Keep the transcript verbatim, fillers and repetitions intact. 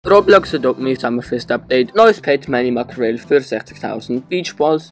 Roblox Adopt Me Summerfest Update. Neues Pet Mini Mackerel für sechzigtausend Beach Balls.